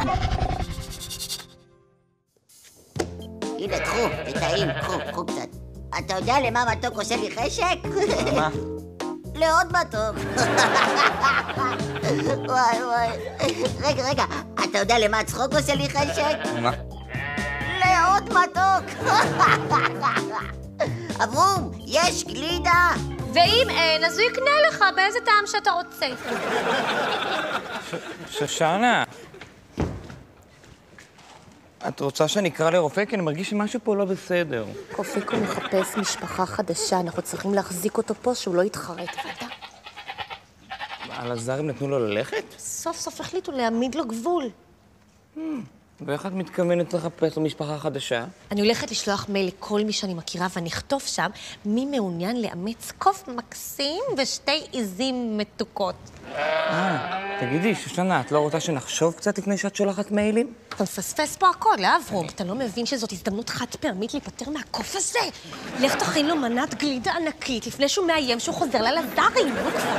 הנה, קחו, זה טעים, קחו קצת. אתה יודע למה מתוק עושה לי חשק? מה? לעוד מתוק. וואי. רגע, אתה יודע למה הצחוק עושה לי חשק? מה? לעוד מתוק. אברום, יש גלידה? ואם אין, אז הוא יקנה לך באיזה טעם שאתה רוצה. שושנה, את רוצה שאני אקרא לרופא? כי אני מרגיש שמשהו פה לא בסדר. קופיקו מחפש משפחה חדשה, אנחנו צריכים להחזיק אותו פה שהוא לא יתחרט. על הזרים נתנו לו ללכת? סוף סוף החליטו להעמיד לו גבול. ואיך את מתכוונת לחפש לו משפחה חדשה? אני הולכת לשלוח מייל לכל מי שאני מכירה ואני אכתוב שם מי מעוניין לאמץ קוף מקסים ושתי עיזים מתוקות. תגידי, שושנה, את לא רוצה שנחשוב קצת לפני שאת שולחת מיילים? אתה מפספס פה הכל, אברום. אתה לא מבין שזאת הזדמנות חד פעמית להיפטר מהקוף הזה? לך תכין לו מנת גלידה ענקית לפני שהוא מאיים שהוא חוזר ללזרים.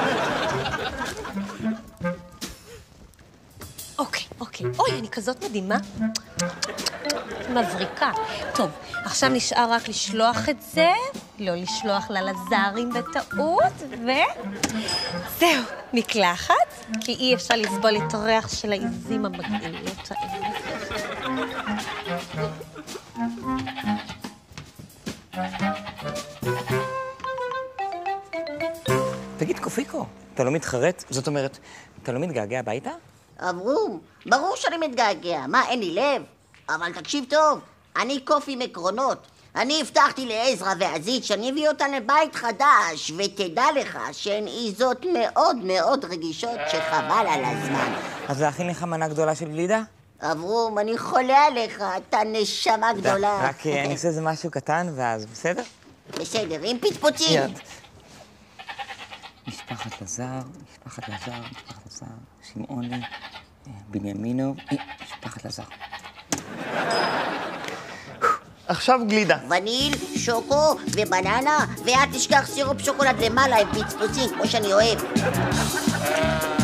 אוקיי. אוי, אני כזאת מדהימה. מבריקה. טוב, עכשיו נשאר רק לשלוח את זה, לא לשלוח ללזרים בטעות, זהו, מקלחת, כי אי אפשר לסבול את הריח של העיזים המגעילות האלה. תגיד, קופיקו, אתה לא מתחרט? זאת אומרת, אתה לא מתגעגע הביתה? אברום, ברור שאני מתגעגע. מה, אין לי לב? אבל תקשיב טוב, אני קוף עם עקרונות. אני הבטחתי לעזרא ועזית שאני אביא אותן לבית חדש, ותדע לך שהן עיזות מאוד מאוד רגישות שחבל על הזמן. אז להכין לך מנה גדולה של גלידה? אברום, אני חולה עליך, אתה נשמה גדולה. רק אני עושה איזה משהו קטן ואז, בסדר? בסדר, עם פטפוטים. משפחת לזר, שמעוני, בנימינו, משפחת לזר. עכשיו גלידה. וניל, שוקו ובננה, ואל תשכח סירופ שוקולד למעלה עם פצפוצים, כמו שאני אוהב.